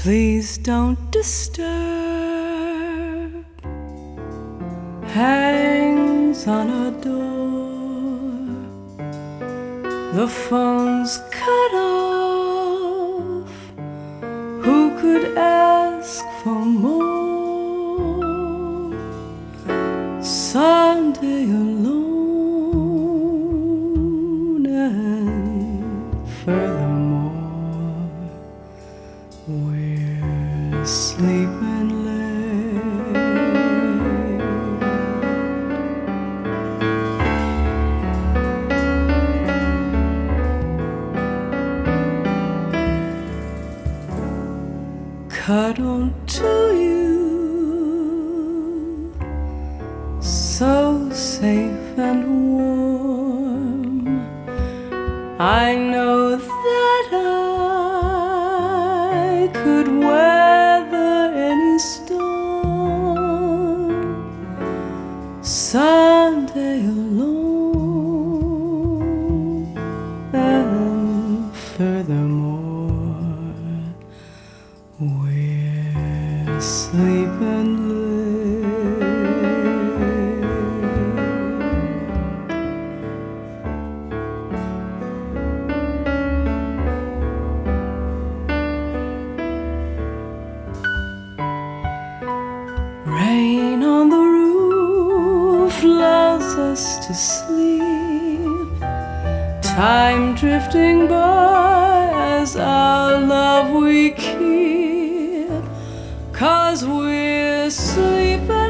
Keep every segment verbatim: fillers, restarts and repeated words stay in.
Please don't disturb hangs on a door. The phone's cut off. Who could ask for more? Sunday alone, and furthermore, we're sleeping late. Cuddle to you, so safe and warm. I know that I could weather any storm. Sunday alone, and furthermore, we're sleeping late. Rain on the roof lulls us to sleep. Time drifting by as our love we keep, 'cause we're sleeping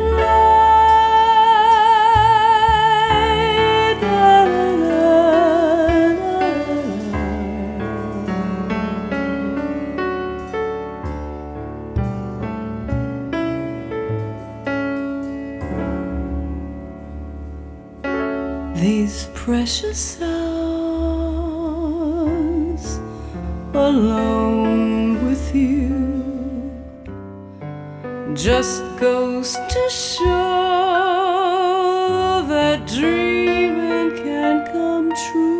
late. La, la, la, la, la. These precious hours alone with you just goes to show that dreaming can come true.